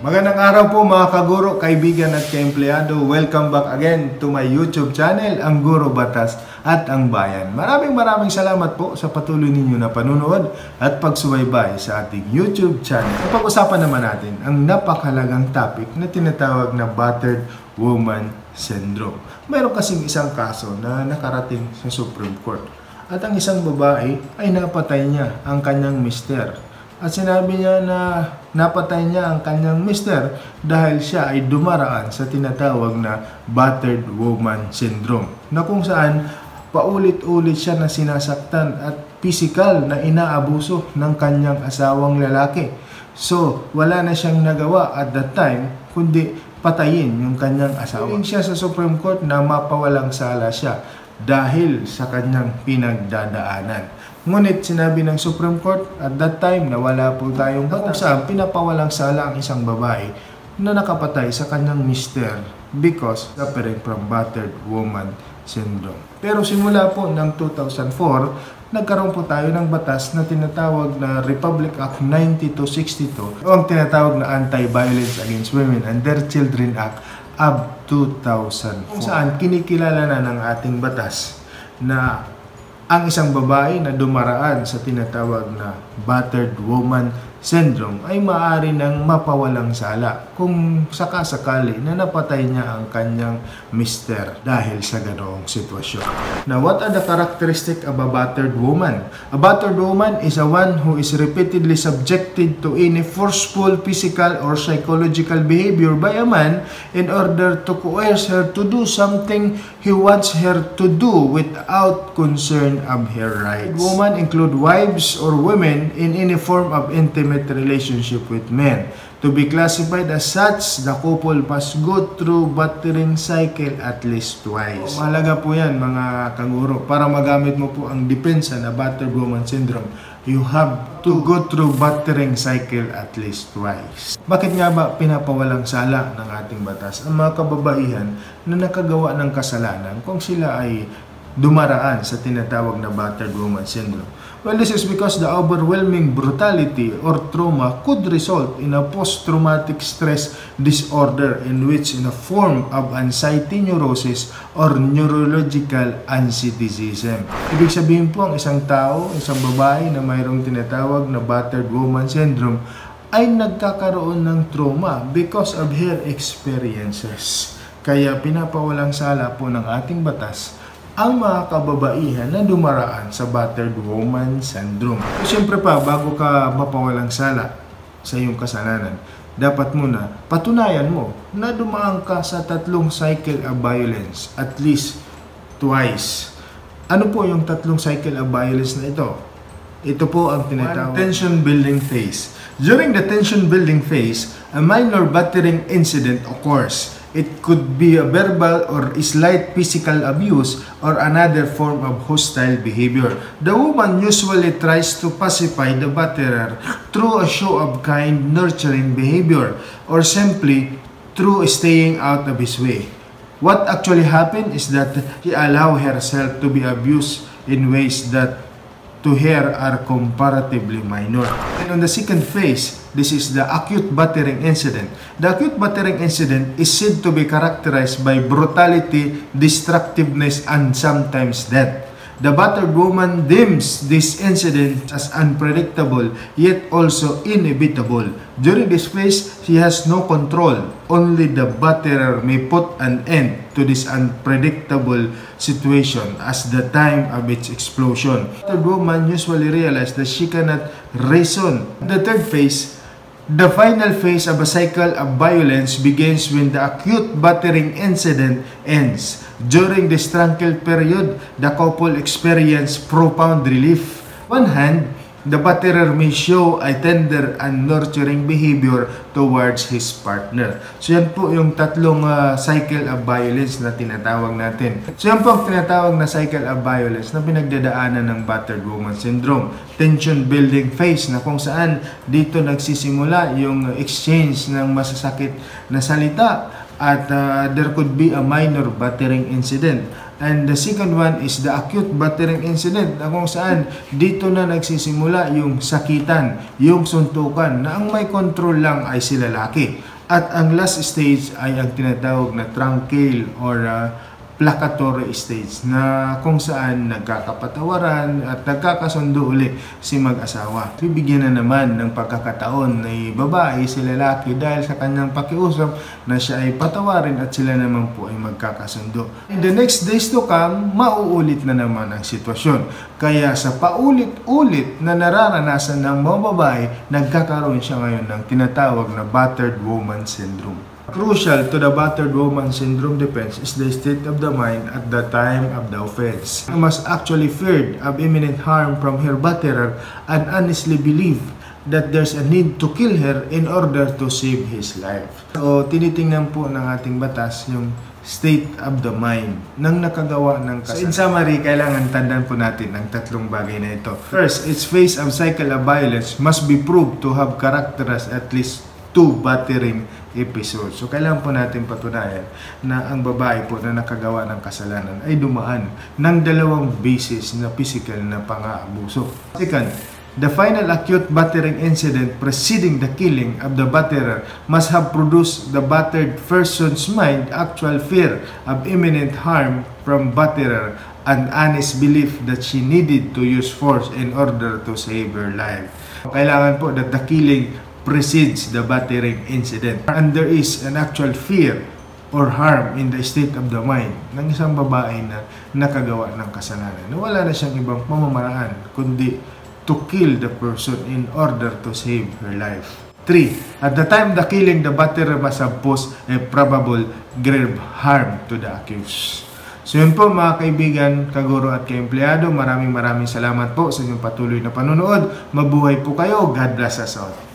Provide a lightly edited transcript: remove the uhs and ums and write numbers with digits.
Magandang araw po mga kaguro, kaibigan at kaempleyado. Welcome back again to my YouTube channel, Ang Guro Batas at Ang Bayan. Maraming salamat po sa patuloy ninyo na panunood at pagsubaybay sa ating YouTube channel. Pag-usapan naman natin ang napakahalagang topic na tinatawag na Battered Woman Syndrome. Mayroon kasing isang kaso na nakarating sa Supreme Court at ang isang babae ay napatay niya ang kanyang mister. At sinabi niya na napatay niya ang kanyang mister dahil siya ay dumaraan sa tinatawag na Battered Woman Syndrome, na kung saan paulit-ulit siya na sinasaktan at physical na inaabuso ng kanyang asawang lalaki. So, wala na siyang nagawa at that time kundi patayin yung kanyang asawa. Huling siya sa Supreme Court na mapawalang sala siya dahil sa kanyang pinagdadaanan. Ngunit sinabi ng Supreme Court at that time na wala po tayong batas, kung saan pinapawalang sala ang isang babae na nakapatay sa kanyang mister because suffering from Battered Woman Syndrome. Pero simula po ng 2004, nagkaroon po tayo ng batas na tinatawag na Republic Act 9262 o ang tinatawag na Anti-Violence Against Women and Their Children Act of 2004, kung saan kinikilala na ng ating batas na ang isang babae na dumaraan sa tinatawag na Battered Woman Syndrome ay maaari nang mapawalang sala kung sakasakali na napatay niya ang kanyang mister dahil sa ganoong sitwasyon. Now, what are the characteristics of a battered woman? A battered woman is a one who is repeatedly subjected to any forceful physical or psychological behavior by a man in order to coerce her to do something he wants her to do without concern of her rights. Women include wives or women in any form of intimate relationship with men. To be classified as such, the couple must go through battering cycle at least twice. Mahalaga po yan mga kaguro. Para magamit mo po ang depensa na Battered Woman Syndrome, you have to go through battering cycle at least twice. Bakit nga ba pinapawalang sala ng ating batas ang mga kababaihan na nakagawa ng kasalanan kung sila ay dumaraan sa tinatawag na Battered Woman Syndrome? Well, this is because the overwhelming brutality or trauma could result in a post-traumatic stress disorder in which in a form of anxiety neurosis or neurological anxietism. Ibig sabihin po ang isang tao, isang babae na mayroong tinatawag na Battered Woman Syndrome ay nagkakaroon ng trauma because of her experiences. Kaya pinapawalang sala po ng ating batas ang mga kababaihan na dumaraan sa Battered Woman Syndrome. So, siyempre pa, bago ka mapawalang sala sa iyong kasalanan, dapat muna patunayan mo na dumaan ka sa 3 cycle of violence at least twice. Ano po yung 3 cycle of violence na ito? Ito po ang tinatawag tension building phase. During the tension building phase, a minor battering incident occurs. It could be a verbal or slight physical abuse or another form of hostile behavior. The woman usually tries to pacify the batterer through a show of kind, nurturing behavior or simply through staying out of his way. What actually happened is that she allowed herself to be abused in ways that to her are comparatively minor. And on the second phase, this is the acute battering incident. The acute battering incident is said to be characterized by brutality, destructiveness, and sometimes death. The battered woman deems this incident as unpredictable yet also inevitable. During this phase, she has no control. Only the batterer may put an end to this unpredictable situation as the time of its explosion. The woman usually realizes that she cannot reason. The third phase, the final phase of a cycle of violence, begins when the acute battering incident ends. During this tranquil period, the couple experience profound relief. On one hand, the batterer may show a tender and nurturing behavior towards his partner. So yan po yung 3 cycle of violence na tinatawag natin. So yan po ang tinatawag na cycle of violence na pinagdadaanan ng Battered Woman Syndrome. Tension building phase na kung saan dito nagsisimula yung exchange ng masasakit na salita at there could be a minor battering incident. And the second one is the acute battering incident na kung saan dito na nagsisimula yung sakitan, yung suntukan na ang may control lang ay si lalaki. At ang last stage ay ang tinatawag na tranquil or placatory stage na kung saan nagkakapatawaran at nagkakasundo uli si mag-asawa. Bibigyan na naman ng pagkakataon ng babae si lalaki dahil sa kanyang pakiusap na siya ay patawarin at sila naman po ay magkakasundo. In the next days to come, mauulit na naman ang sitwasyon. Kaya sa paulit-ulit na nararanasan ng mga babae, nagkakaroon siya ngayon ng tinatawag na battered woman syndrome. Crucial to the battered woman syndrome defense is the state of the mind at the time of the offense. She must actually feared of imminent harm from her batterer and honestly believe that there's a need to kill her in order to save his life. So, tinitingnan po ng ating batas yung state of the mind ng nakagawa ng kasalanan. So, in summary, kailangan tandaan po natin ang tatlong bagay na ito. First, its phase of cycle of violence must be proved to have characterized at least 2 battering episodes. So, kailangan po natin patunayan na ang babae po na nakagawa ng kasalanan ay dumaan ng 2 beses na physical na pang-aabuso. Second, the final acute battering incident preceding the killing of the batterer must have produced the battered person's mind actual fear of imminent harm from batterer and honest belief that she needed to use force in order to save her life. Kailangan po that the killing precedes the battering incident and there is an actual fear or harm in the state of the mind ng isang babae na nakagawa ng kasalanan. Wala na siyang ibang pamamaraan kundi to kill the person in order to save her life. 3. At the time the killing, the batterer must have posed a probable grave harm to the accused. So yun po mga kaibigan, kaguro at kaempleyado, maraming salamat po sa inyong patuloy na panonood. Mabuhay po kayo. God bless us all.